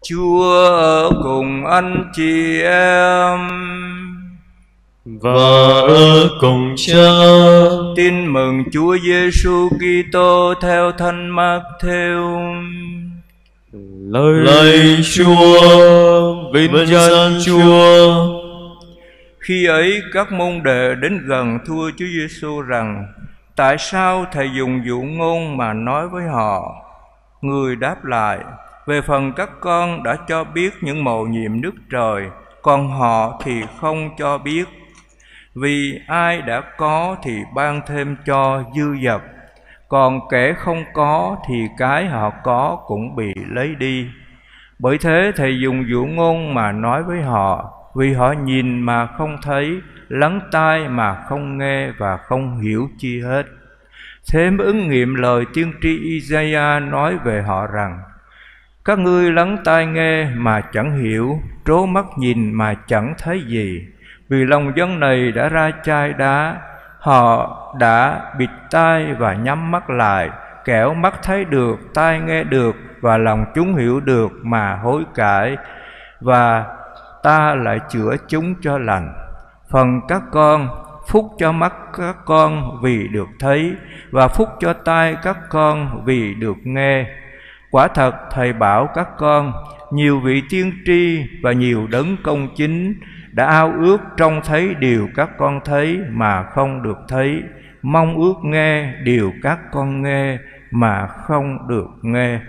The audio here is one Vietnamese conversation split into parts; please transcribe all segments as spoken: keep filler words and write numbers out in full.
Chúa ở cùng anh chị em và ở cùng Cha. Tin mừng Chúa Giêsu Kitô theo Thánh Mác-thêu. Lời, Lời Chúa, vinh danh Chúa. Khi ấy các môn đệ đến gần thưa Chúa Giêsu rằng: tại sao thầy dùng dụ ngôn mà nói với họ? Người đáp lại: về phần các con đã cho biết những mầu nhiệm nước trời, còn họ thì không cho biết. Vì ai đã có thì ban thêm cho dư dật, còn kẻ không có thì cái họ có cũng bị lấy đi. Bởi thế thầy dùng dụ ngôn mà nói với họ, vì họ nhìn mà không thấy, lắng tai mà không nghe và không hiểu chi hết. Thế mới ứng nghiệm lời tiên tri Isaiah nói về họ rằng: các ngươi lắng tai nghe mà chẳng hiểu, trố mắt nhìn mà chẳng thấy gì. Vì lòng dân này đã ra chai đá, họ đã bịt tai và nhắm mắt lại, kẻo mắt thấy được, tai nghe được và lòng chúng hiểu được mà hối cải, và ta lại chữa chúng cho lành. Phần các con, phúc cho mắt các con vì được thấy, và phúc cho tai các con vì được nghe. Quả thật thầy bảo các con, nhiều vị tiên tri và nhiều đấng công chính đã ao ước trông thấy điều các con thấy mà không được thấy, mong ước nghe điều các con nghe mà không được nghe.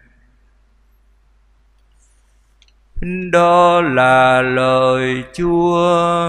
Đó là lời Chúa.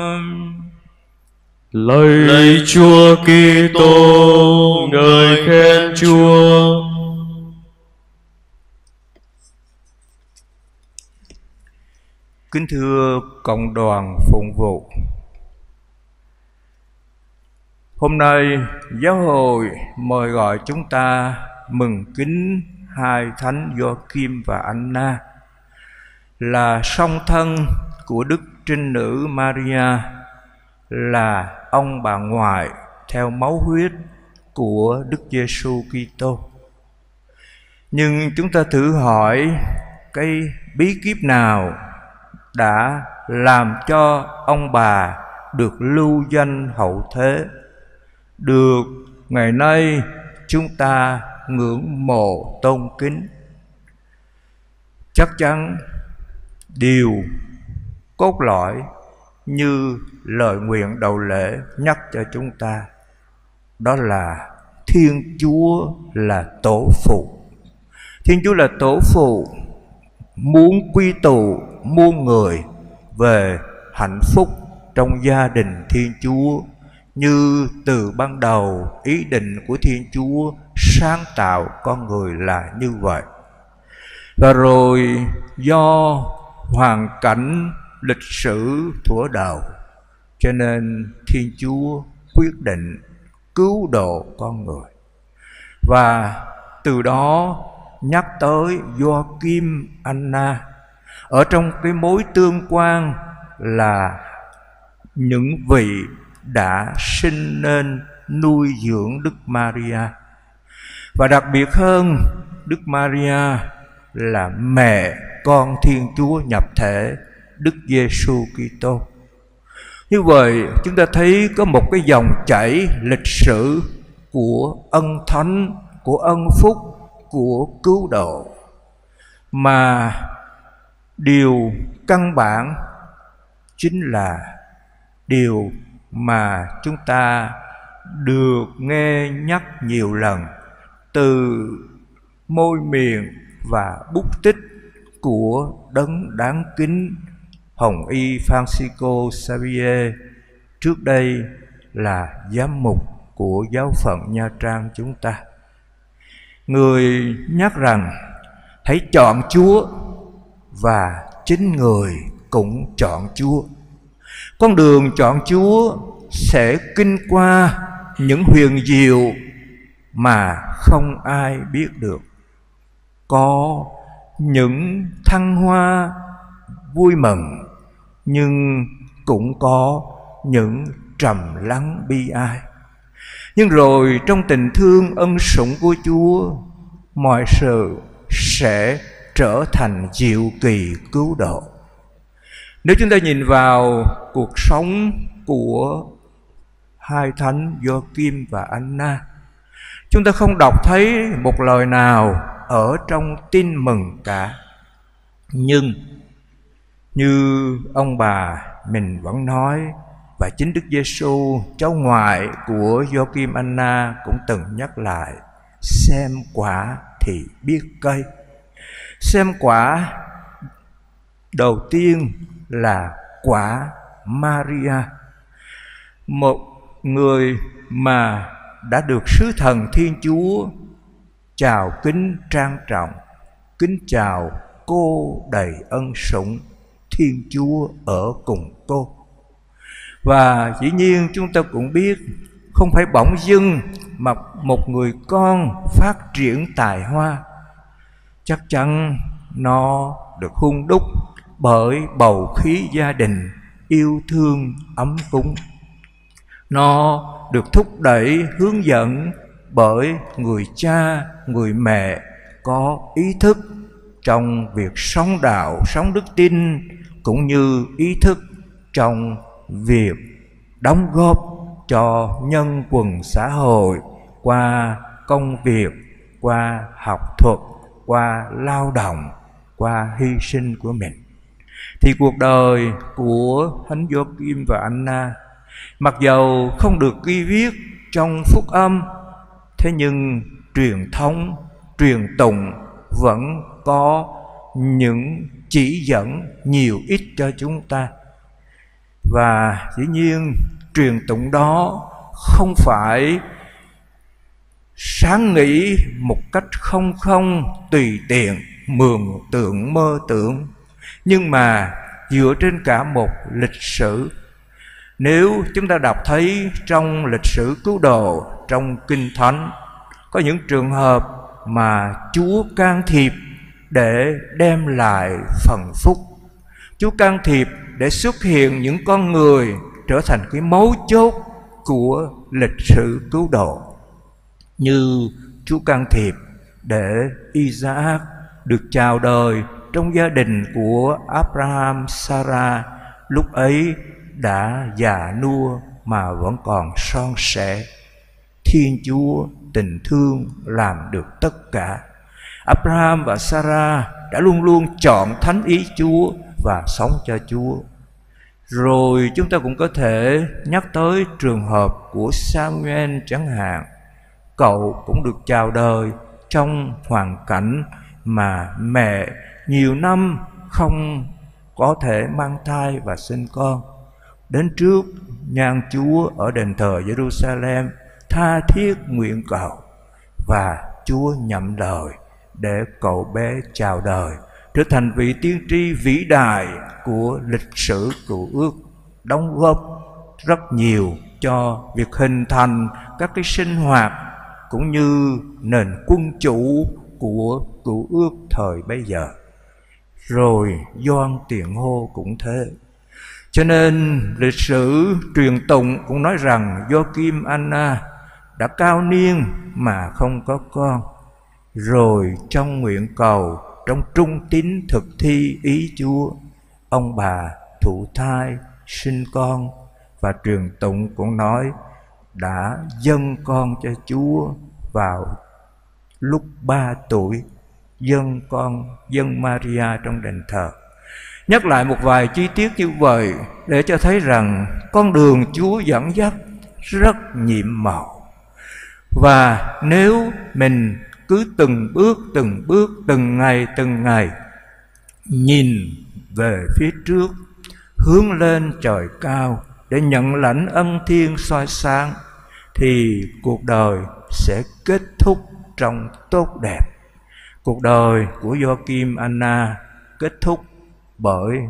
Lời, lời Chúa Kitô, ngợi khen Chúa. Kính thưa cộng đoàn phụng vụ, hôm nay giáo hội mời gọi chúng ta mừng kính hai thánh Gioacim và Anna, là song thân của Đức Trinh Nữ Maria, là ông bà ngoại theo máu huyết của Đức Giêsu Kitô. Nhưng chúng ta thử hỏi, cái bí kíp nào đã làm cho ông bà được lưu danh hậu thế, được ngày nay chúng ta ngưỡng mộ tôn kính? Chắc chắn điều cốt lõi như lời nguyện đầu lễ nhắc cho chúng ta, đó là Thiên Chúa là tổ phụ. Thiên Chúa là tổ phụ muốn quy tụ muôn người về hạnh phúc trong gia đình Thiên Chúa, như từ ban đầu ý định của Thiên Chúa sáng tạo con người là như vậy. Và rồi do hoàn cảnh lịch sử thuở đầu, cho nên Thiên Chúa quyết định cứu độ con người. Và từ đó nhắc tới Gioacim, Anna ở trong cái mối tương quan là những vị đã sinh nên nuôi dưỡng Đức Maria. Và đặc biệt hơn, Đức Maria là mẹ con Thiên Chúa nhập thể, Đức Giêsu Kitô. Như vậy chúng ta thấy có một cái dòng chảy lịch sử của ân thánh, của ân phúc, của cứu độ, mà điều căn bản chính là điều mà chúng ta được nghe nhắc nhiều lần từ môi miệng và bút tích của đấng đáng kính Hồng Y Francisco Xavier, trước đây là giám mục của giáo phận Nha Trang chúng ta. Người nhắc rằng hãy chọn Chúa và chính người cũng chọn Chúa. Con đường chọn Chúa sẽ kinh qua những huyền diệu mà không ai biết được. Có những thăng hoa vui mừng, nhưng cũng có những trầm lắng bi ai. Nhưng rồi trong tình thương ân sủng của Chúa, mọi sự sẽ trở thành diệu kỳ cứu độ. Nếu chúng ta nhìn vào cuộc sống của hai thánh Gioachim và Anna, chúng ta không đọc thấy một lời nào ở trong tin mừng cả. Nhưng như ông bà mình vẫn nói, và chính Đức Giêsu, cháu ngoại của Gioachim Anna, cũng từng nhắc lại: xem quả thì biết cây. Xem quả đầu tiên là quả Maria, một người mà đã được sứ thần Thiên Chúa chào kính trang trọng, kính chào cô đầy ân sủng, Thiên Chúa ở cùng cô. Và dĩ nhiên chúng ta cũng biết, không phải bỗng dưng mà một người con phát triển tài hoa. Chắc chắn nó được hun đúc bởi bầu khí gia đình yêu thương ấm cúng. Nó được thúc đẩy hướng dẫn bởi người cha, người mẹ có ý thức trong việc sống đạo, sống đức tin, cũng như ý thức trong việc đóng góp cho nhân quần xã hội qua công việc, qua học thuật, qua lao động, qua hy sinh của mình. Thì cuộc đời của thánh Gioachim và Anna, mặc dầu không được ghi viết trong phúc âm, thế nhưng truyền thống, truyền tụng vẫn có những chỉ dẫn nhiều ít cho chúng ta. Và dĩ nhiên truyền tụng đó không phải sáng nghĩ một cách không không tùy tiện, mường tượng mơ tưởng, nhưng mà dựa trên cả một lịch sử. Nếu chúng ta đọc thấy trong lịch sử cứu độ, trong Kinh Thánh, có những trường hợp mà Chúa can thiệp để đem lại phần phúc. Chúa can thiệp để xuất hiện những con người trở thành cái mấu chốt của lịch sử cứu độ. Như Chúa can thiệp để Isaac được chào đời trong gia đình của Abraham, Sarah, lúc ấy đã già nua mà vẫn còn son sẻ. Thiên Chúa tình thương làm được tất cả. Abraham và Sarah đã luôn luôn chọn thánh ý Chúa và sống cho Chúa. Rồi chúng ta cũng có thể nhắc tới trường hợp của Samuel chẳng hạn. Cậu cũng được chào đời trong hoàn cảnh mà mẹ nhiều năm không có thể mang thai và sinh con. Đến trước nhan Chúa ở đền thờ Jerusalem, tha thiết nguyện cầu, và Chúa nhậm lời để cậu bé chào đời, trở thành vị tiên tri vĩ đại của lịch sử cựu ước, đóng góp rất nhiều cho việc hình thành các cái sinh hoạt cũng như nền quân chủ của cựu ước thời bấy giờ. Rồi Gioan Tiền Hô cũng thế. Cho nên lịch sử truyền tụng cũng nói rằng Gioachim Anna đã cao niên mà không có con. Rồi trong nguyện cầu, trong trung tín thực thi ý Chúa, ông bà thụ thai sinh con, và truyền tụng cũng nói đã dâng con cho Chúa vào lúc ba tuổi, dâng con, dâng Maria trong đền thờ. Nhắc lại một vài chi tiết như vậy để cho thấy rằng con đường Chúa dẫn dắt rất nhiệm màu. Và nếu mình cứ từng bước, từng bước, từng ngày, từng ngày nhìn về phía trước, hướng lên trời cao để nhận lãnh ân thiên soi sáng, thì cuộc đời sẽ kết thúc trong tốt đẹp. Cuộc đời của Gioachim Anna kết thúc bởi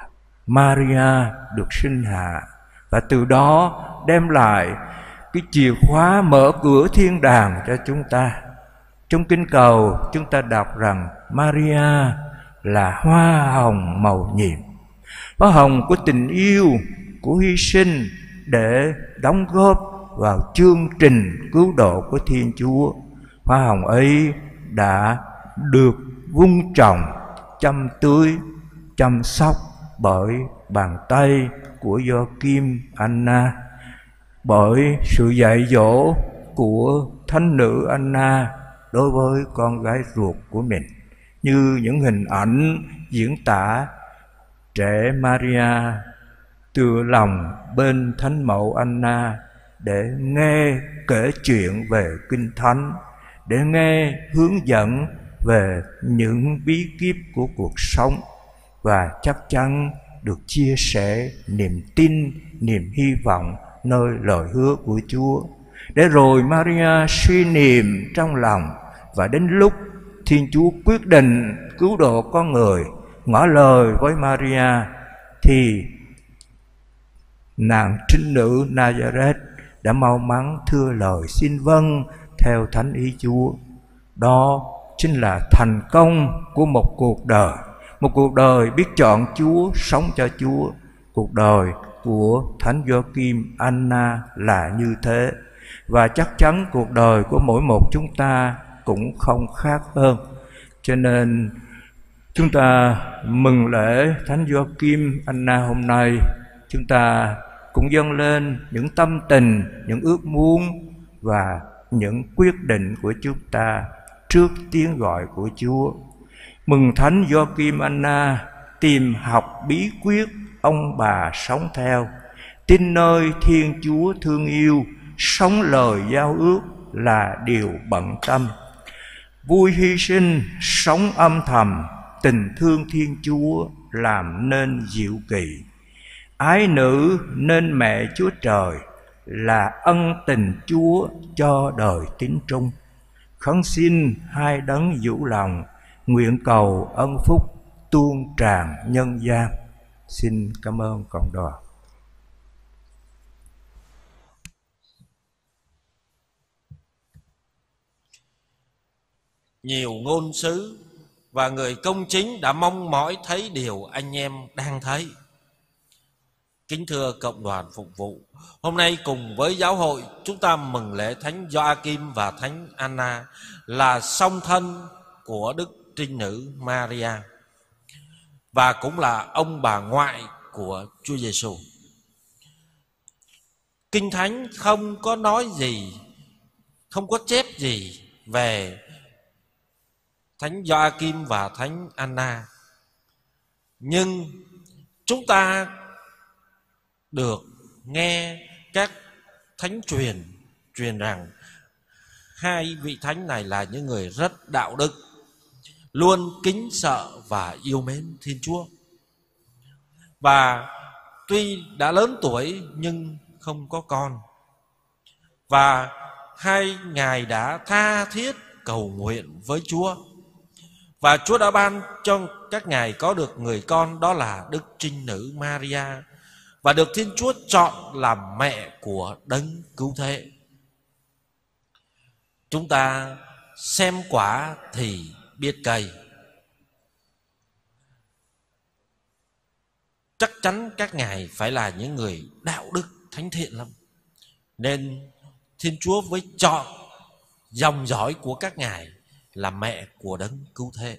Maria được sinh hạ, và từ đó đem lại cái chìa khóa mở cửa thiên đàng cho chúng ta. Trong kinh cầu chúng ta đọc rằng Maria là hoa hồng màu nhiệm, hoa hồng của tình yêu, của hy sinh để đóng góp vào chương trình cứu độ của Thiên Chúa. Hoa hồng ấy đã được vun trồng chăm tưới, chăm sóc bởi bàn tay của Gioachim Anna, bởi sự dạy dỗ của thánh nữ Anna đối với con gái ruột của mình, như những hình ảnh diễn tả trẻ Maria tựa lòng bên thánh mẫu Anna để nghe kể chuyện về Kinh Thánh, để nghe hướng dẫn về những bí kíp của cuộc sống, và chắc chắn được chia sẻ niềm tin, niềm hy vọng nơi lời hứa của Chúa. Để rồi Maria suy niệm trong lòng, và đến lúc Thiên Chúa quyết định cứu độ con người, ngỏ lời với Maria, thì nàng trinh nữ Nazareth đã mau mắn thưa lời xin vâng theo thánh ý Chúa. Đó chính là thành công của một cuộc đời, một cuộc đời biết chọn Chúa, sống cho Chúa. Cuộc đời của thánh Gioachim Anna là như thế, và chắc chắn cuộc đời của mỗi một chúng ta cũng không khác hơn. Cho nên chúng ta mừng lễ thánh Gioachim Anna hôm nay, chúng ta cũng dâng lên những tâm tình, những ước muốn và những quyết định của chúng ta trước tiếng gọi của Chúa. Mừng thánh Gioachim Anna tìm học bí quyết ông bà sống theo, tin nơi Thiên Chúa thương yêu, sống lời giao ước là điều bận tâm, vui hy sinh, sống âm thầm, tình thương Thiên Chúa làm nên diệu kỳ. Ái nữ nên mẹ Chúa Trời là ân tình Chúa cho đời tín trung. Khấn xin hai đấng vũ lòng, nguyện cầu ân phúc tuôn tràn nhân gian. Xin cảm ơn cộng đoàn. Nhiều ngôn sứ và người công chính đã mong mỏi thấy điều anh em đang thấy. Kính thưa cộng đoàn phục vụ, hôm nay cùng với giáo hội chúng ta mừng lễ thánh Gioachim và thánh Anna là song thân của Đức Trinh Nữ Maria, và cũng là ông bà ngoại của Chúa Giêsu. Kinh Thánh không có nói gì, không có chép gì về thánh Gioachim và thánh Anna, nhưng chúng ta được nghe các thánh truyền truyền rằng hai vị thánh này là những người rất đạo đức, luôn kính sợ và yêu mến Thiên Chúa. Và tuy đã lớn tuổi nhưng không có con, và hai ngài đã tha thiết cầu nguyện với Chúa, và Chúa đã ban cho các ngài có được người con, đó là Đức Trinh Nữ Maria, và được Thiên Chúa chọn làm mẹ của Đấng Cứu Thế. Chúng ta xem quả thì biết cây. Chắc chắn các ngài phải là những người đạo đức thánh thiện lắm, nên Thiên Chúa mới chọn dòng dõi của các ngài là mẹ của Đấng Cứu Thế.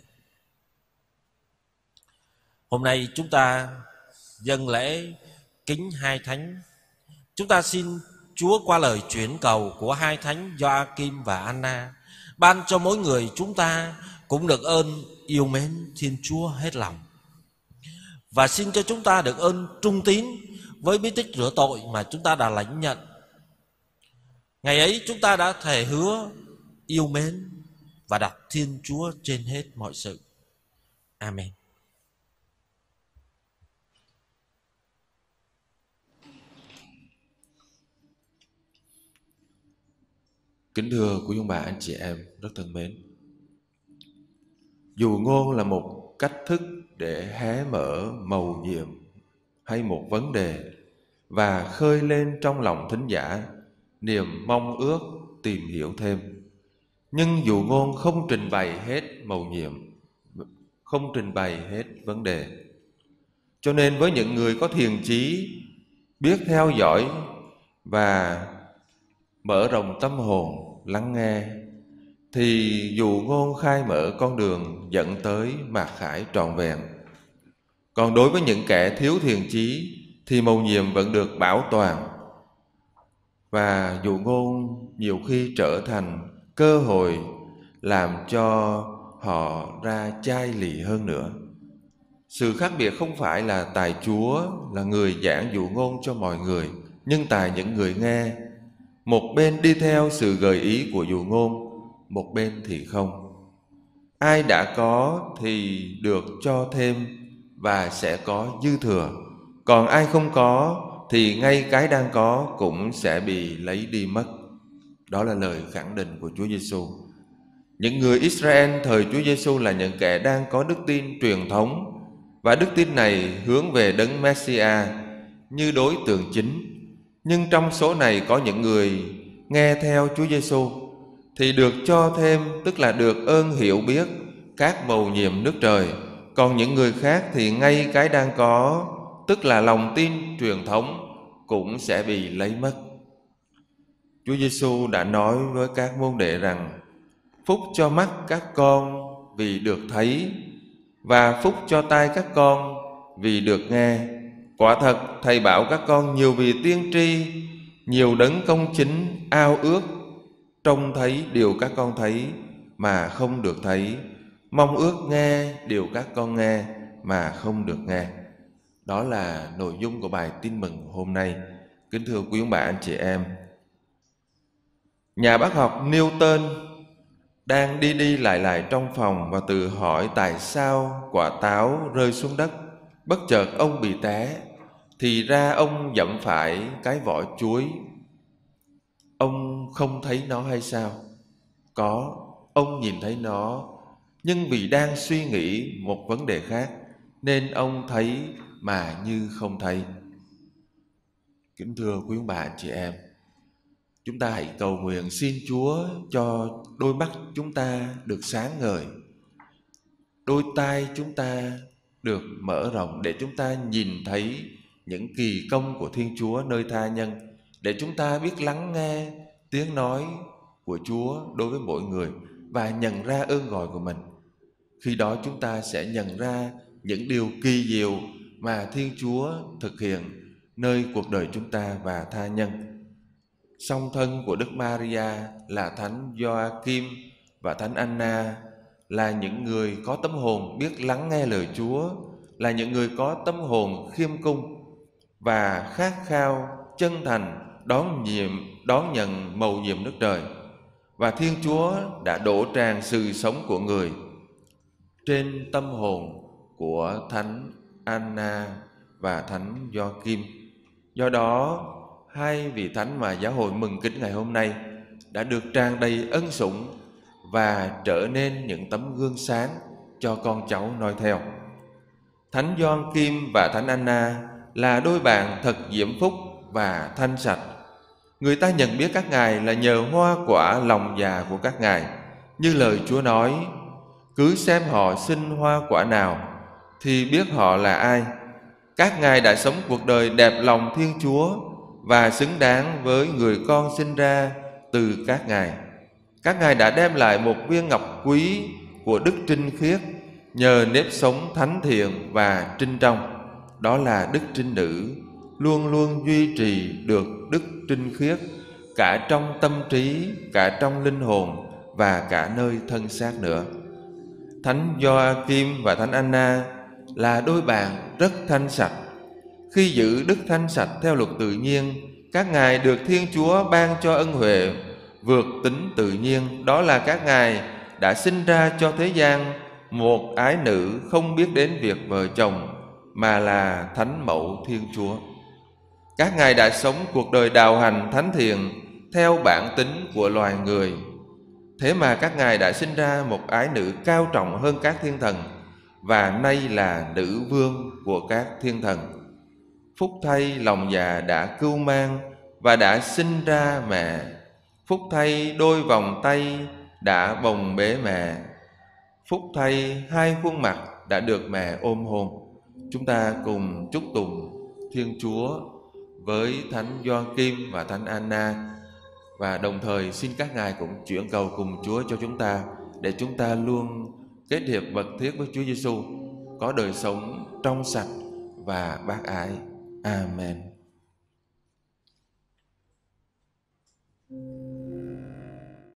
Hôm nay chúng ta dâng lễ kính hai thánh. Chúng ta xin Chúa qua lời chuyển cầu của hai thánh Gioachim và Anna ban cho mỗi người chúng ta cũng được ơn yêu mến Thiên Chúa hết lòng, và xin cho chúng ta được ơn trung tín với bí tích rửa tội mà chúng ta đã lãnh nhận. Ngày ấy chúng ta đã thề hứa yêu mến và đặt Thiên Chúa trên hết mọi sự. Amen. Kính thưa quý ông bà anh chị em rất thân mến, dụ ngôn là một cách thức để hé mở mầu nhiệm hay một vấn đề và khơi lên trong lòng thính giả niềm mong ước tìm hiểu thêm. Nhưng dụ ngôn không trình bày hết mầu nhiệm, không trình bày hết vấn đề. Cho nên với những người có thiền chí, biết theo dõi và mở rộng tâm hồn lắng nghe, thì dụ ngôn khai mở con đường dẫn tới mạt khải trọn vẹn. Còn đối với những kẻ thiếu thiền chí thì mầu nhiệm vẫn được bảo toàn, và dụ ngôn nhiều khi trở thành cơ hội làm cho họ ra chai lì hơn nữa. Sự khác biệt không phải là tài Chúa là người giảng dụ ngôn cho mọi người, nhưng tài những người nghe. Một bên đi theo sự gợi ý của dụ ngôn, một bên thì không. Ai đã có thì được cho thêm và sẽ có dư thừa. Còn ai không có thì ngay cái đang có cũng sẽ bị lấy đi mất. Đó là lời khẳng định của Chúa Giêsu. Những người Israel thời Chúa Giêsu là những kẻ đang có đức tin truyền thống, và đức tin này hướng về Đấng Messiah như đối tượng chính. Nhưng trong số này có những người nghe theo Chúa Giêsu thì được cho thêm, tức là được ơn hiểu biết các mầu nhiệm nước trời. Còn những người khác thì ngay cái đang có, tức là lòng tin truyền thống, cũng sẽ bị lấy mất. Chúa Giêsu đã nói với các môn đệ rằng: phúc cho mắt các con vì được thấy, và phúc cho tai các con vì được nghe. Quả thật Thầy bảo các con nhiều vì tiên tri, nhiều đấng công chính ao ước trông thấy điều các con thấy mà không được thấy, mong ước nghe điều các con nghe mà không được nghe. Đó là nội dung của bài tin mừng hôm nay. Kính thưa quý ông bà anh chị em, nhà bác học Newton đang đi đi lại lại trong phòng và tự hỏi tại sao quả táo rơi xuống đất. Bất chợt ông bị té, thì ra ông dẫm phải cái vỏ chuối. Ông không thấy nó hay sao? Có, ông nhìn thấy nó, nhưng vì đang suy nghĩ một vấn đề khác nên ông thấy mà như không thấy. Kính thưa quý ông bà anh chị em, chúng ta hãy cầu nguyện xin Chúa cho đôi mắt chúng ta được sáng ngời, đôi tai chúng ta được mở rộng để chúng ta nhìn thấy những kỳ công của Thiên Chúa nơi tha nhân, để chúng ta biết lắng nghe tiếng nói của Chúa đối với mỗi người và nhận ra ơn gọi của mình. Khi đó chúng ta sẽ nhận ra những điều kỳ diệu mà Thiên Chúa thực hiện nơi cuộc đời chúng ta và tha nhân. Song thân của Đức Maria là Thánh Gioakim và Thánh Anna là những người có tâm hồn biết lắng nghe lời Chúa, là những người có tâm hồn khiêm cung và khát khao chân thành đón nhiệm đón nhận mầu nhiệm nước trời. Và Thiên Chúa đã đổ tràn sự sống của người trên tâm hồn của Thánh Anna và Thánh Gioakim. Do đó, hai vị thánh mà giáo hội mừng kính ngày hôm nay đã được tràn đầy ân sủng và trở nên những tấm gương sáng cho con cháu noi theo. Thánh Gioakim và Thánh Anna là đôi bạn thật diễm phúc và thanh sạch. Người ta nhận biết các ngài là nhờ hoa quả lòng già của các ngài. Như lời Chúa nói: cứ xem họ sinh hoa quả nào thì biết họ là ai. Các ngài đã sống cuộc đời đẹp lòng Thiên Chúa và xứng đáng với người con sinh ra từ các ngài. Các ngài đã đem lại một viên ngọc quý của đức trinh khiết nhờ nếp sống thánh thiện và trinh trong. Đó là đức trinh nữ luôn luôn duy trì được đức trinh khiết cả trong tâm trí, cả trong linh hồn và cả nơi thân xác nữa. Thánh Gioakim và Thánh Anna là đôi bạn rất thanh sạch. Khi giữ đức thanh sạch theo luật tự nhiên, các ngài được Thiên Chúa ban cho ân huệ vượt tính tự nhiên. Đó là các ngài đã sinh ra cho thế gian một ái nữ không biết đến việc vợ chồng, mà là thánh mẫu Thiên Chúa. Các ngài đã sống cuộc đời đạo hành thánh thiện theo bản tính của loài người. Thế mà các ngài đã sinh ra một ái nữ cao trọng hơn các thiên thần, và nay là nữ vương của các thiên thần. Phúc thay lòng già đã cưu mang và đã sinh ra mẹ. Phúc thay đôi vòng tay đã bồng bế mẹ. Phúc thay hai khuôn mặt đã được mẹ ôm hôn. Chúng ta cùng chúc tụng Thiên Chúa với Thánh Gioakim và Thánh Anna. Và đồng thời xin các ngài cũng chuyển cầu cùng Chúa cho chúng ta, để chúng ta luôn kết hiệp mật thiết với Chúa Giêsu, có đời sống trong sạch và bác ái. Amen.